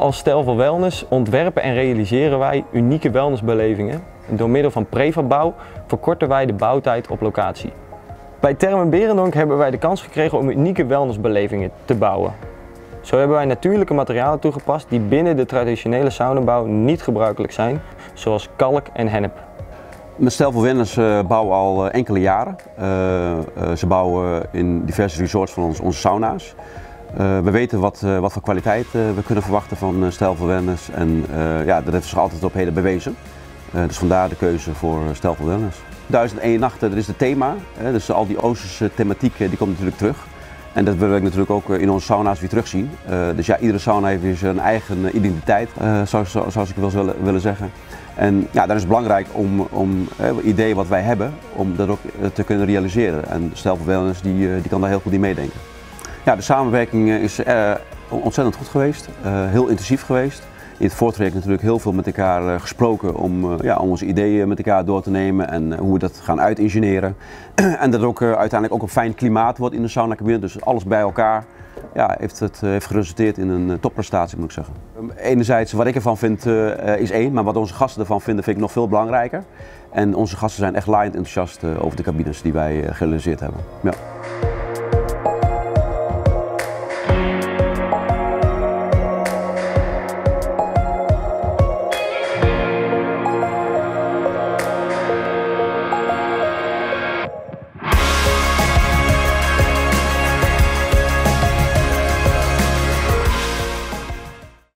als Stelvio Wellness ontwerpen en realiseren wij unieke wellnessbelevingen. Door middel van prefab-bouw verkorten wij de bouwtijd op locatie. Bij Thermen Berendonck hebben wij de kans gekregen om unieke wellnessbelevingen te bouwen. Zo hebben wij natuurlijke materialen toegepast die binnen de traditionele saunabouw niet gebruikelijk zijn, zoals kalk en hennep. Met Stelvio Wellness bouwen we al enkele jaren. Ze bouwen in diverse resorts van onze sauna's. We weten wat voor kwaliteit we kunnen verwachten van Stelvio Wellness en ja, dat heeft zich altijd op heden bewezen. Dus vandaar de keuze voor Stelvio Wellness. 1001 nachten, dat is het thema. Dus al die Oosterse thematiek die komt natuurlijk terug. En dat willen we natuurlijk ook in onze sauna's weer terugzien. Dus ja, iedere sauna heeft weer zijn eigen identiteit, zoals ik wel willen zeggen. En ja, dan is het belangrijk om het idee wat wij hebben, om dat ook te kunnen realiseren. En Stelvio Wellness die kan daar heel goed in meedenken. Ja, de samenwerking is ontzettend goed geweest, heel intensief geweest. In het voortraject natuurlijk heel veel met elkaar gesproken om onze ideeën met elkaar door te nemen en hoe we dat gaan uitingenieren. En dat ook uiteindelijk ook een fijn klimaat wordt in de saunacabine, dus alles bij elkaar heeft geresulteerd in een topprestatie, moet ik zeggen. Enerzijds wat ik ervan vind is één, maar wat onze gasten ervan vinden vind ik nog veel belangrijker. En onze gasten zijn echt laaiend enthousiast over de cabines die wij gerealiseerd hebben. Ja.